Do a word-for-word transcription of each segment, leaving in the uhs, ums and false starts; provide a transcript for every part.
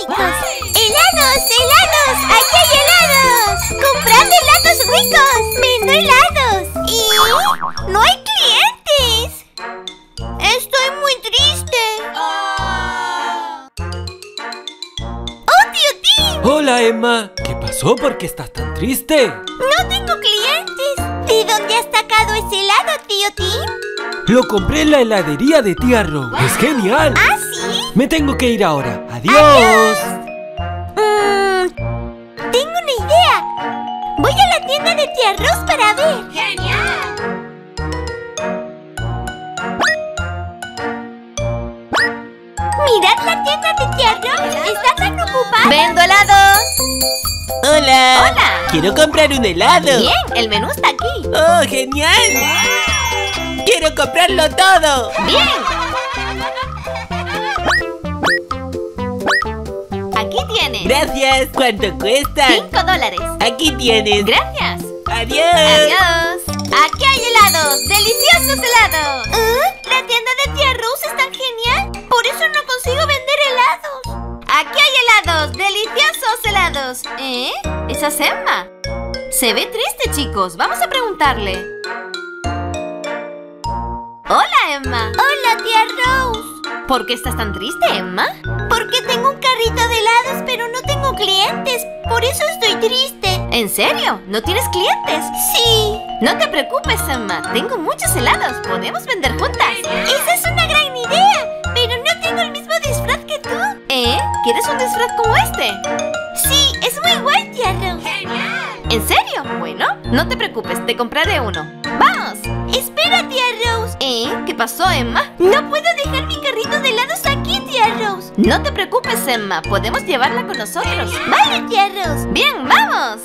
ricos! ¡Helados! ¡Helados! ¡Aquí hay helados! ¡Comprad helados ricos! ¡Vendo helados! ¿Y? ¡No hay clientes! ¡Estoy muy triste! ¡Oh, tío Tim! Hola, Emma. ¿Qué pasó? ¿Por qué estás tan triste? ¡No tengo clientes! ¿De dónde has sacado ese helado, tío Tim? Lo compré en la heladería de tía Rose. ¡Es genial! ¿Ah, sí? Me tengo que ir ahora. ¡Adiós! ¡Adiós! Mm, tengo una idea. Voy a la tienda de tía Rose para ver. ¡Genial! ¡Mirad la tienda de tía Rose! ¡Está tan ocupada! ¡Vendo helados! ¡Hola! ¡Hola! ¡Quiero comprar un helado! Bien, el menú está aquí. ¡Oh, genial! ¡Quiero comprarlo todo! ¡Bien! Aquí tienes. ¡Gracias! ¿Cuánto cuesta? Cinco dólares. Aquí tienes. Gracias. ¡Adiós! Adiós. Aquí hay helados. ¡Deliciosos helados! ¿Eh? ¿La tienda de tía Rose es tan genial? Por eso no consigo vender helados. Aquí hay helados. ¡Deliciosos helados! ¿Eh? ¿Esa es Emma? Se ve triste, chicos. Vamos a preguntarle. Hola, Emma. Hola, tía Rose. ¿Por qué estás tan triste, Emma? Porque tengo un carrito de helados, pero no tengo clientes. Por eso estoy triste. ¿En serio? ¿No tienes clientes? Sí. No te preocupes, Emma. Tengo muchos helados. Podemos vender juntas. Esa es una gran idea. Pero no tengo el mismo disfraz que tú. ¿Eh? ¿Quieres un disfraz como este? Sí, es muy guay, tía Rose. ¡Genial! ¿En serio? Bueno, no te preocupes. Te compraré uno. ¡Vamos! Espera, tía Rose. ¿Eh? ¿Qué pasó, Emma? No puedo dejar mi carrito de helados aquí, tía Rose. No te preocupes, Emma. Podemos llevarla con nosotros. Vale, tía Rose. ¡Bien, vamos!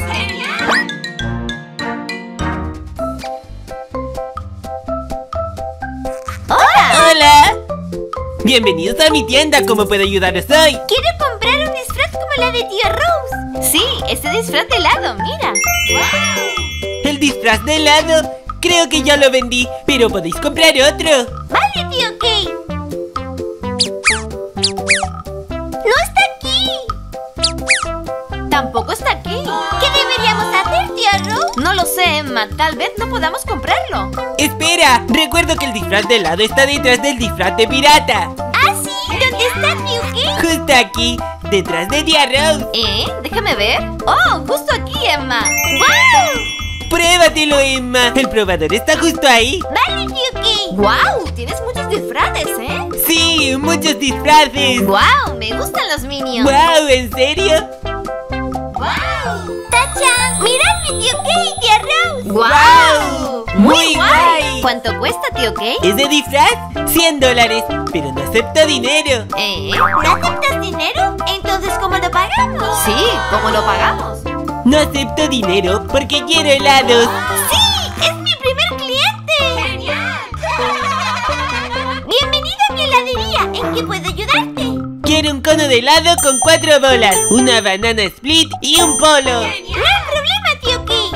¡Hola! ¡Hola! Bienvenidos a mi tienda. ¿Cómo puedo ayudaros hoy? Quiero comprar un disfraz como la de tía Rose. Sí, ese disfraz de helado, mira. El disfraz de helado. Creo que ya lo vendí, pero podéis comprar otro. Vale, tío Kay. ¡No está aquí! Tampoco está aquí. ¿Qué deberíamos hacer, tía Rose? No lo sé, Emma. Tal vez no podamos comprarlo. ¡Espera! Recuerdo que el disfraz de helado está detrás del disfraz de pirata. ¿Ah, sí? ¿Dónde está, tío Kay? Justo aquí, detrás de tía Rose. ¿Eh? Déjame ver. ¡Oh! Justo aquí, Emma. ¡Wow! ¡Pruébatelo, Emma! El probador está justo ahí. Vale, tío Kay. ¡Wow! Tienes muchos disfraces, ¿eh? ¡Sí! ¡Muchos disfraces! ¡Wow! Me gustan los Minions. ¡Wow! ¿En serio? ¡Wow! ¡Tacha! ¡Miradme, tío Kay y tía Rose! ¡Wow! ¡Muy guay! ¿Cuánto cuesta, tío Kay? ¿Ese disfraz? cien dólares, pero no acepto dinero. ¿Eh? ¿No aceptas dinero? Entonces, ¿cómo lo pagamos? Sí, ¿cómo lo pagamos? No acepto dinero porque quiero helados. ¡Sí! ¡Es mi primer cliente! ¡Genial! Bienvenido a mi heladería. ¿En qué puedo ayudarte? Quiero un cono de helado con cuatro bolas, una banana split y un polo. ¡No hay problema, tío Kay!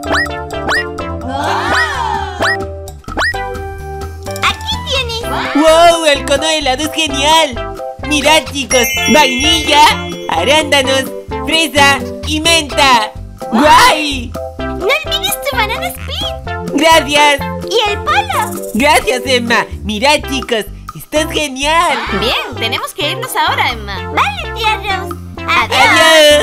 ¡Aquí tienes! ¡Wow! El cono de helado es genial. Mirad, chicos, vainilla, arándanos, fresa y menta. ¡Guay! ¡No olvides tu banana split! ¡Gracias! ¡Y el polo! ¡Gracias, Emma! Mirad, chicos, esto es genial. Bien, tenemos que irnos ahora, Emma. Vale, tía Rose. ¡Adiós! ¡Adiós!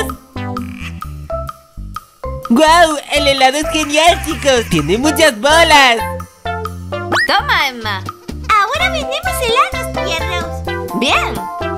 ¡Guau! El helado es genial, chicos. Tiene muchas bolas. Toma, Emma. Ahora vendemos helados, tía Rose. Bien.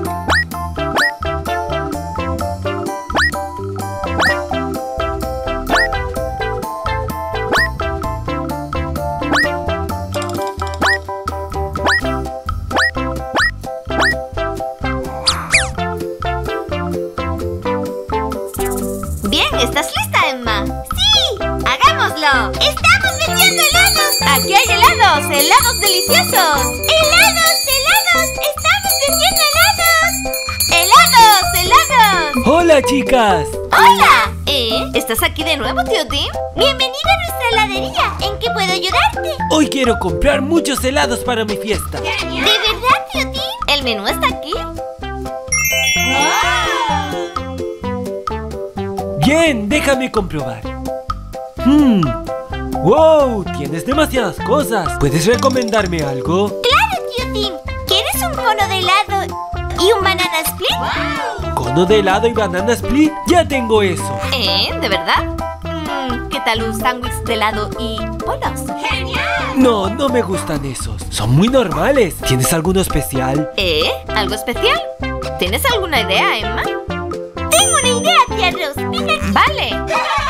Bien, ¿estás lista, Emma? ¡Sí! ¡Hagámoslo! ¡Estamos vendiendo helados! ¡Aquí hay helados! ¡Helados deliciosos! ¡Helados! ¡Helados! ¡Estamos vendiendo helados! ¡Helados! ¡Helados! ¡Hola, chicas! ¡Hola! ¿Eh? ¿Estás aquí de nuevo, tío Tim? Bienvenido a nuestra heladería. ¿En qué puedo ayudarte? Hoy quiero comprar muchos helados para mi fiesta. ¿De verdad, tío Tim? ¿El menú está aquí? ¡Wow! Bien, déjame comprobar. Hmm. ¡Wow! Tienes demasiadas cosas. ¿Puedes recomendarme algo? ¡Claro, tío Tim! ¿Quieres un cono de helado y un banana split? ¿Cono de helado y banana split? Ya tengo eso. ¿Eh? ¿De verdad? Mm, ¿Qué tal un sándwich de helado y polos? No, no me gustan esos. Son muy normales. ¿Tienes alguno especial? ¿Eh? ¿Algo especial? ¿Tienes alguna idea, Emma? Tengo una idea, tía Rose. Mira aquí. Vale.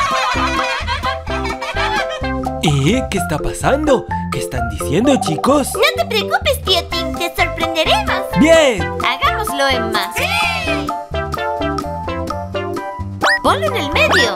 ¿Eh? ¿Qué está pasando? ¿Qué están diciendo, chicos? No te preocupes, tío Tim. Te sorprenderemos. ¡Bien! Hagámoslo, Emma. Ponlo en el medio.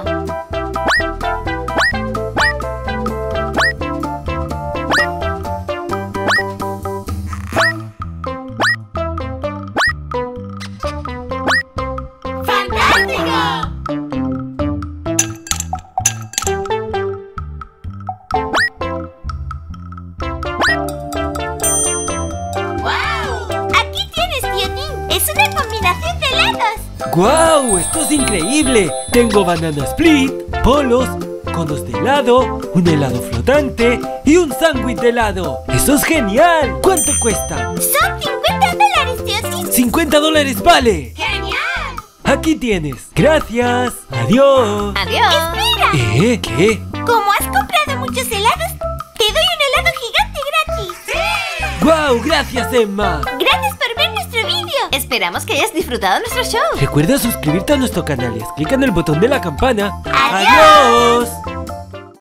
¡Guau! ¡Esto es increíble! Tengo banana split, polos, conos de helado, un helado flotante y un sándwich de helado. ¡Eso es genial! ¿Cuánto cuesta? Son cincuenta dólares, tío Tim. ¡cincuenta dólares vale! ¡Genial! Aquí tienes. Gracias. Adiós. Adiós. ¡Espera! ¿Eh? ¿Qué? Como has comprado muchos helados, te doy un helado gigante gratis. ¡Guau! Gracias, Emma. Gracias por ver nuestro vídeo. Esperamos que hayas disfrutado nuestro show. Recuerda suscribirte a nuestro canal y haz clic en el botón de la campana. ¡Adiós! ¡Adiós!